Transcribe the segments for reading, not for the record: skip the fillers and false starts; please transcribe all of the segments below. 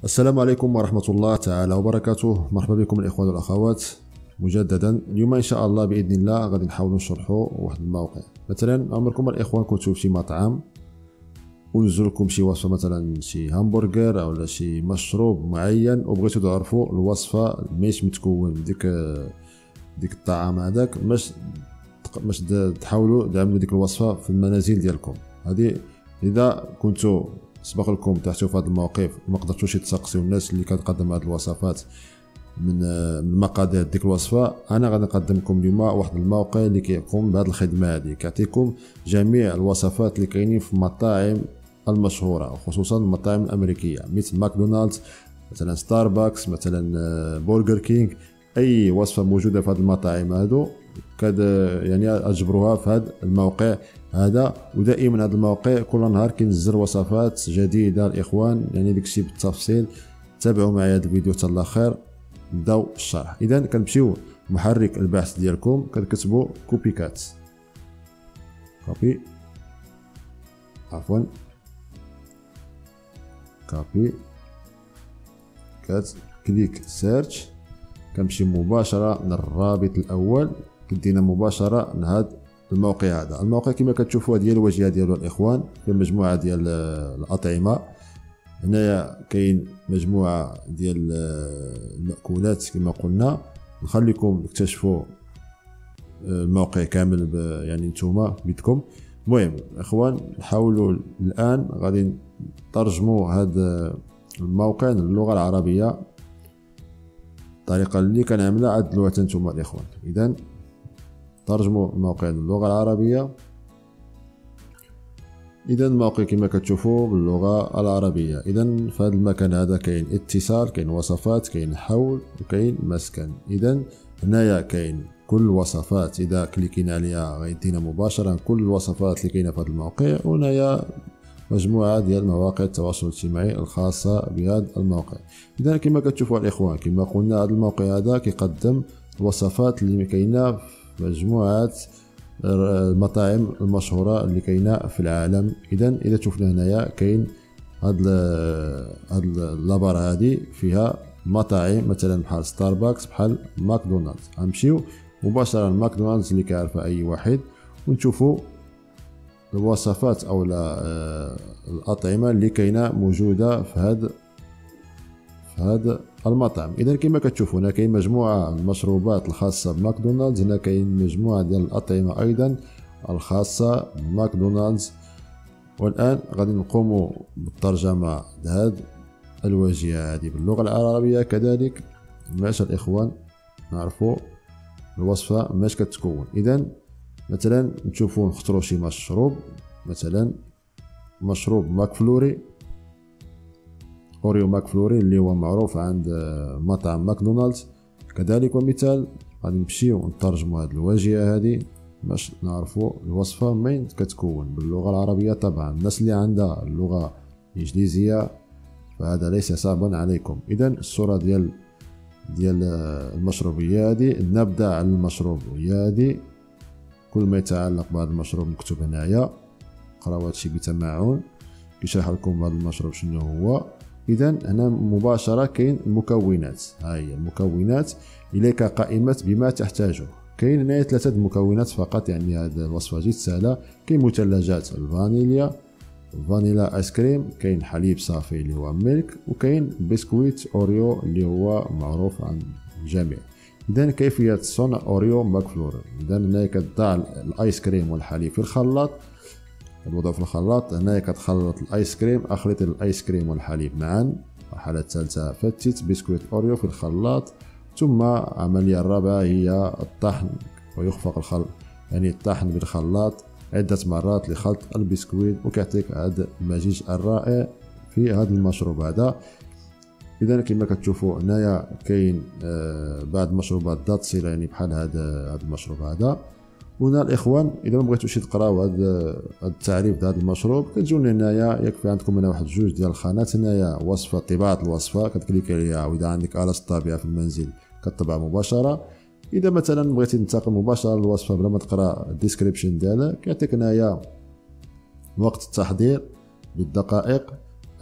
السلام عليكم ورحمة الله تعالى وبركاته. مرحبا بكم الإخوان والأخوات مجددا. اليوم إن شاء الله بإذن الله غادي نحاولوا نشرحوا واحد الموقع. مثلا عمركم الإخوان كنتوا في شي مطعم ونزل لكم شي وصفة، مثلا شي همبرجر أو شي مشروب معين، وبغيتوا تعرفوا الوصفة ماش متكون ديك الطعام هذاك، باش تحاولوا تعملوا ديك الوصفة في المنازل ديالكم. هذه إذا كنتوا سبق لكم تحتوا في هذا الموقف ما قدرتوش تسقسيو الناس اللي كتقدم هذه الوصفات من مقادير ديك الوصفه، انا غادي نقدم لكم اليوم واحد الموقع اللي كيقوم بهذه الخدمه هذه، كيعطيكم جميع الوصفات اللي كاينين في المطاعم المشهوره وخصوصا المطاعم الامريكيه مثل ماكدونالدز، مثلا ستاربكس، مثلا برجر كينج. اي وصفه موجوده في هذه المطاعم هادو يعني اجبروها في هذا الموقع هذا. ودائما هذا الموقع كل نهار كينزل وصفات جديده الاخوان، يعني داكشي بالتفصيل. تابعوا معايا هذا الفيديو حتى الاخر، نبداو الشرح. اذا كنمشيو محرك البحث ديالكم، كتكتبوا كوبي كات، كوبي كات، كليك سيرش، كنمشي مباشره للرابط الاول، كدينا مباشره لهذا الموقع هذا. الموقع كما كتشوفوا هذه هي الواجهه ديالو الاخوان، في مجموعه ديال الاطعمه. هنايا كاين مجموعه ديال المأكولات كما قلنا. نخليكم تكتشفوا الموقع كامل يعني نتوما بيدكم. المهم اخوان، نحاولوا الان غادي نترجموا هذا الموقع للغه العربيه. الطريقه اللي كنعملها عدلوها نتوما الاخوان. اذا ترجموا الموقع للغه العربيه. اذا الموقع كما كتشوفوا باللغه العربيه. اذا في هذا المكان هذا كاين اتصال، كاين وصفات، كاين حول، وكاين مسكن. اذا هنايا كاين كل الوصفات، اذا كليكينا عليها غيدينا مباشره كل الوصفات اللي كاينه في هذا الموقع. وهنايا مجموعه ديال مواقع التواصل الاجتماعي الخاصه بهذا الموقع. اذا كما كتشوفوا الاخوان، كما قلنا هذا الموقع هذا كيقدم الوصفات اللي كاينه في مجموعه المطاعم المشهوره اللي كاينه في العالم. اذا شفنا هنايا كاين هاد اللابار هذه فيها مطاعم مثلا بحال ستاربكس، بحال ماكدونالدز. غنمشيو مباشره لماكدونالدز اللي كيعرفها اي واحد، ونشوفوا الوصفات او الاطعمه اللي كاينه موجوده في هذا المطعم. اذا كما كتشوفوا هنا كاين مجموعه المشروبات الخاصه بماكدونالدز، هنا كاين مجموعه ديال الاطعمه ايضا الخاصه بماكدونالدز. والان غادي نقوموا بالترجمه لهذه الواجهه هذه باللغه العربيه كذلك، باش الاخوان نعرفوا الوصفه ماش كتكون. اذا مثلا نشوفوا نختاروا شي مشروب، مثلا مشروب ماكفلوري، اوريو ماكفلوري اللي هو معروف عند مطعم ماكدونالدز كذلك. ومثال غادي نمشيو نترجموا هذه الواجهه هذه باش نعرفوا الوصفه مين كتكون باللغه العربيه. طبعا الناس اللي عندها اللغه الانجليزيه فهذا ليس صعبا عليكم. اذا الصوره ديال المشروبيه هذه، نبدا على المشروبيه هذه. كل ما يتعلق بهذا المشروب مكتوب هنايا، قراو هادشي بتمعن، كيشرح لكم هذا المشروب شنو هو. اذا هنا مباشره كاين المكونات، ها هي المكونات اليك قائمه بما تحتاجه. كاين هنا 3 مكونات فقط، يعني هذه الوصفه جد سهله. كاين مثلجات الفانيليا، فانيلا ايس كريم، كاين حليب صافي اللي هو ميلك، وكاين بسكويت اوريو اللي هو معروف عند الجميع. اذا كيفيه صنع اوريو ماكفلوري. اذا هنا كتضع الايس كريم والحليب في الخلاط، الوضع في الخلاط. هنا كتخلط الايس كريم، اخلط الايس كريم والحليب معا. الحاله الثالثه فتت بسكويت اوريو في الخلاط. ثم العمليه الرابعه هي الطحن، ويخفق يعني الطحن بالخلاط عده مرات لخلط البسكويت، وكيعطيك هذا المزيج الرائع في هذا المشروب هذا. اذا كما كتشوفوا هنايا كاين بعض المشروبات ذات صله، يعني بحال هذا المشروب هذا. هنا الاخوان اذا ما بغيتوش تقراو هذا التعريف ديال هذا المشروب، كتجيو هنايا يكفي عندكم هنا واحد 2 ديال الخانات. هنايا وصفه، طباعه الوصفه، كتكليك عليها، واذا عندك آلة الطابعه في المنزل كتطبع مباشره. اذا مثلا بغيتي تنتقل مباشره للوصفه بلا ما تقرا الديسكريبشن ديالها، كيعطيك هنايا وقت التحضير بالدقائق،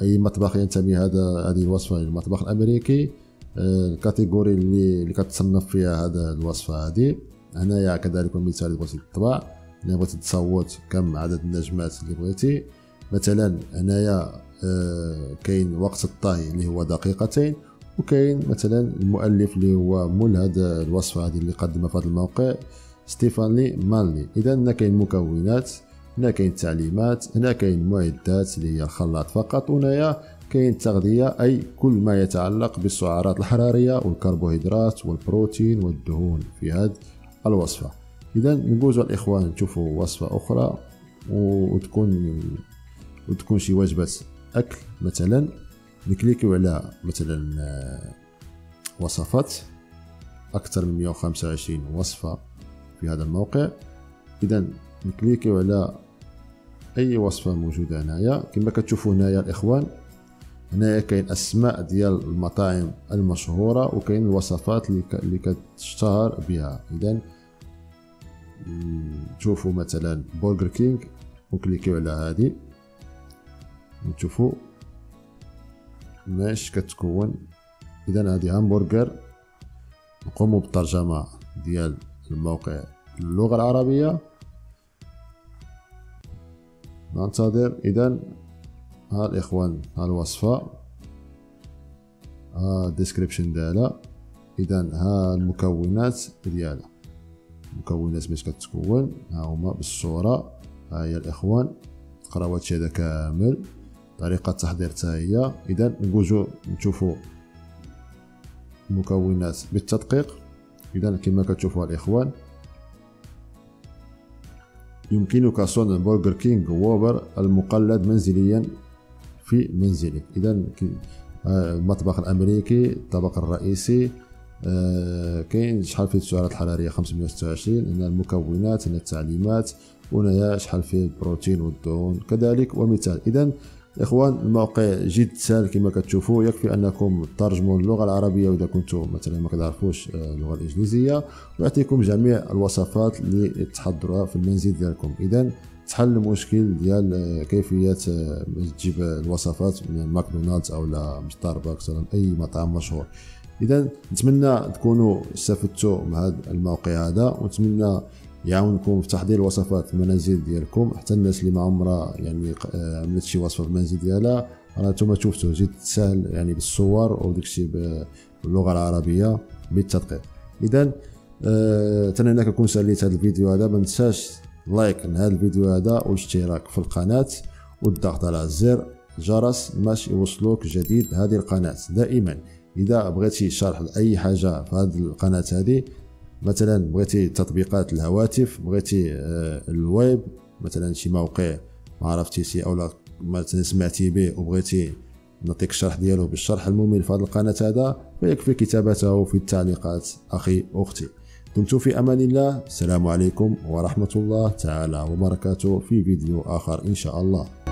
اي مطبخ ينتمي هذه الوصفه للمطبخ الامريكي، الكاتيجوري اللي كتصنف فيها هذا الوصفه هذه. هنايا كذلك مثال اللي بغيتي تطبع، اللي بغيتي تصوت كم عدد النجمات اللي بغيتي. مثلا هنايا كاين وقت الطهي اللي هو دقيقتين، وكاين مثلا المؤلف اللي هو مول هذا الوصفه هذه اللي قدمها في هذا الموقع ستيفاني مانلي. اذا هنا كاين مكونات، هنا كاين تعليمات، هنا كاين معدات اللي هي الخلاط فقط، وهنايا كاين تغذيه اي كل ما يتعلق بالسعرات الحراريه والكربوهيدرات والبروتين والدهون في هذه الوصفه. اذا نجوزوا الاخوان نشوفوا وصفه اخرى وتكون شي وجبه اكل. مثلا نكليكيو على مثلا وصفات، اكثر من 125 وصفه في هذا الموقع. اذا نكليكيو على اي وصفه موجوده هنايا. كما كتشوفوا هنايا الاخوان، هنايا كاين اسماء ديال المطاعم المشهوره وكاين الوصفات اللي كتشتهر بها. اذا نشوفوا مثلا برجر كينج ونكليكيو على هذه نشوفوا ماش كتكون. اذا هذه همبرجر، نقوموا بالترجمه ديال الموقع اللغه العربيه، ننتظر. اذا ها الاخوان ها الوصفه، ها الديسكريبشن ديالها، اذا ها المكونات ديالها، المكونات باش كتكون ها هما بالصوره. ها هي الاخوان، قراو هادشي هذا كامل، طريقه التحضير حتى هي. اذا نجوزو نشوفوا المكونات بالتدقيق. اذا كما كتشوفوا الاخوان، يمكنك صنع برجر كينج ووبر المقلد منزليا في منزلك. اذا المطبخ الامريكي، الطبق الرئيسي، كاين شحال فيه السعرات الحراريه 526، هنا المكونات، هنا التعليمات، وهنايا شحال فيه البروتين والدهون كذلك ومثال. اذا اخوان الموقع جد سهل كما كتشوفوا، يكفي انكم تترجموا اللغه العربيه واذا كنتم مثلا ما كتعرفوش اللغه الانجليزيه، ويعطيكم جميع الوصفات اللي تحضروها في المنزل ديالكم. اذا تحل المشكل ديال كيفيه تجيب الوصفات من ماكدونالدز او لا ستاربكس او اي مطعم مشهور. اذا نتمنى تكونوا استفدتوا من هذا الموقع هذا، ونتمنى يعاونكم في تحضير الوصفات في المنازل ديالكم. حتى الناس اللي ما عمرها يعني عملت شي وصفه في المنزل ديالها، راه نتوما شفتوا جد سهل يعني بالصور وداكشي باللغه العربيه بالتدقيق. اذا اتمنى كنكون ساليت هذا الفيديو هذا. ما تنساش لايك لهذا الفيديو هذا والاشتراك في القناه والضغط على زر الجرس باش يوصلوك جديد هذه القناه دائما. اذا بغيتي شرح لاي حاجه في هذه القناه هذه، مثلا بغيتي تطبيقات الهواتف، بغيتي الويب، مثلا شي موقع ما عرفتيش او لا مثلا سمعتي به وبغيتي نعطيك الشرح ديالو بالشرح الممل في هذه القناه هذا، فيكفي كتابته في التعليقات اخي اختي. دمتم في امان الله، السلام عليكم ورحمه الله تعالى وبركاته، في فيديو اخر ان شاء الله.